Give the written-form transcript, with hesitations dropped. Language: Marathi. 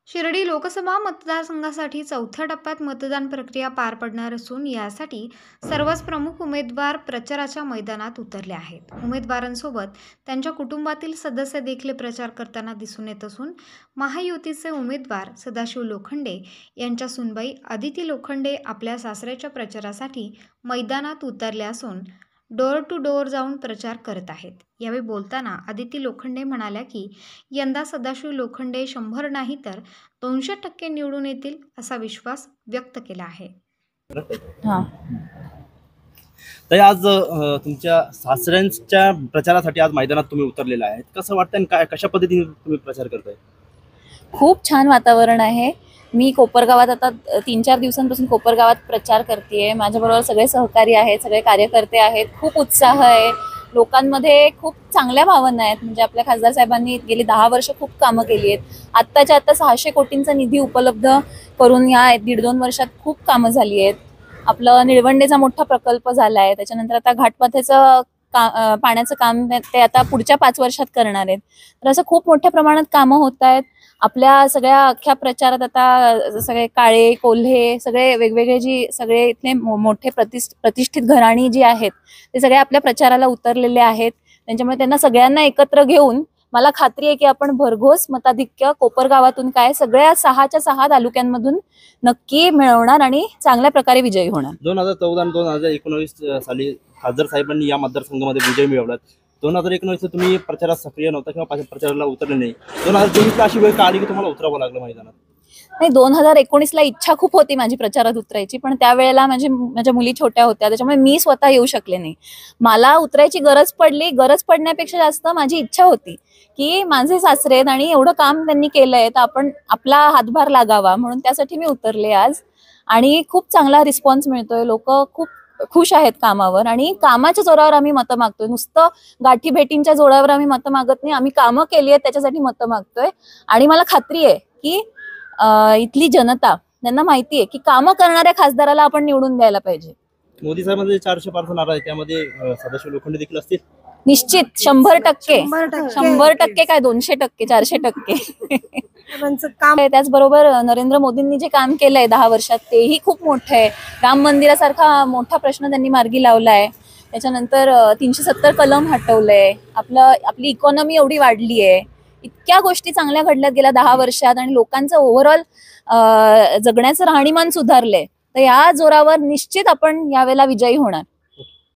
शिर्डी लोकसभा मतदारसंघासाठी चौथ्या टप्प्यात मतदान प्रक्रिया पार पडणार असून यासाठी सर्वच प्रमुख उमेदवार प्रचाराच्या मैदानात उतरले आहेत। उमेदवारांसोबत त्यांच्या कुटुंबातील सदस्य देखील प्रचार करताना दिसून येत असून महायुतीचे उमेदवार सदाशिव लोखंडे यांच्या सुनबाई आदिती लोखंडे आपल्या सासऱ्याच्या प्रचारासाठी मैदानात उतरल्या असून डोअर टू डोअर जाऊन प्रचार करत आहेत। यावेळी बोलताना आदिती लोखंडे म्हणाल्या की यंदा सदाशिव लोखंडे 100 नाही तर 200% निवडून येतील असा विश्वास व्यक्त केला आहे। हां. तर आज तुमच्या सासऱ्यांच्या प्रचारासाठी आज मैदानात तुम्ही उतरलेला आहे। कसं वाटतं आणि काय कशा पद्धतीने तुम्ही प्रचार करताय? खूप छान वातावरण आहे। मी कोपरगावात आता 3-4 दिवसांपासून कोपरगावात प्रचार करतेय। माझ्याबरोबर सगळे सहकारी आहेत, सगळे कार्यकर्ते आहेत। खूप उत्साह आहे लोकांमध्ये, खूप चांगल्या भावना आहेत। म्हणजे आपल्या खासदार साहेबांनी गेली 10 वर्ष खूप कामं केली आहेत। आत्ताच्या आत्ता 600 कोटींचा निधी उपलब्ध करून या 1.5-2 वर्षात खूप कामं झाली आहेत। आपलं निळवंडेचा मोठा प्रकल्प झाला आहे, त्याच्यानंतर आता घाटपाथ्याचं पाण्याचं काम ते आता पुढच्या 5 वर्षात करणार आहेत। तर असं खूप मोठ्या प्रमाणात कामं होत आहेत। आपल्या सगळ्या अख्ख्या प्रचारात आता सगळे काळे कोल्हे सगळे वेगवेगळे जी सगळे इथले मोठे प्रतिष्ठित घराणी जी आहेत ते सगळे आपल्या प्रचाराला उतरलेले आहेत। त्यांच्यामुळे त्यांना सगळ्यांना एकत्र घेऊन मला खात्री आहे की आपण भरघोस मताधिक्य कोपरगावातून काय सगळ्या 6च्या 6 तालुक्यांमधून नक्की मिळवणार आणि चांगल्या प्रकारे विजयी होणार। 2014 आणि 2019 साली खासदार साहेबांनी या मतदारसंघामध्ये विजय मिळवला। 2019 तुम्ही प्रचारात सक्रिय नव्हता किंवा प्रचाराला उतरले नाही। 2024 अशी वेळ आली की तुम्हाला उतरावं लागलं मैदानात? नाही, 2019ला इच्छा खूप होती माझी प्रचारात उतरायची, पण त्यावेळेला माझ्या मुली छोट्या होत्या, त्याच्यामुळे मी स्वतः येऊ शकले नाही। मला उतरायची गरज पडली, गरज पडण्यापेक्षा जास्त माझी इच्छा होती की माझे सासरे आहेत आणि एवढं काम त्यांनी केलंय तर आपण आपला हातभार लागावा, म्हणून त्यासाठी मी उतरले आज। आणि खूप चांगला रिस्पॉन्स मिळतोय, लोक खूप खुश आहेत कामावर आणि कामाच्या जोरावर आम्ही मतं मागतोय। नुसतं गाठी भेटींच्या जोरावर आम्ही मतं मागत नाही, आम्ही कामं केली आहेत त्याच्यासाठी मतं मागतोय। आणि मला खात्री आहे की इथली जनता त्यांना माहिती आहे की कामं करणाऱ्या खासदाराला आपण निवडून द्यायला पाहिजे। मोदी साहेबांचे 400 पार नारा आहे, त्यामध्ये सदाशिव लोखंडे देखील असतील? निश्चित 100% काय 200%, 400%। त्याचबरोबर नरेंद्र मोदींनी जे काम केलंय 10 वर्षात तेही खूप मोठं आहे। राम मंदिरासारखा मोठा प्रश्न त्यांनी मार्गी लावलाय। त्याच्यानंतर 370 कलम हटवलंय। आपली इकॉनॉमी एवढी वाढली आहे, इतक्या गोष्टी चांगल्या घडल्यात गेल्या 10 वर्षात आणि लोकांचं ओव्हरऑल जगण्याचं राहणीमान सुधारलंय। तर या जोरावर निश्चित आपण यावेळेला विजयी होणार।